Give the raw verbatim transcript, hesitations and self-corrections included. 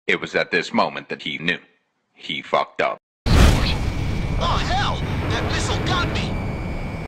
It was at this moment that he knew. He fucked up. Oh,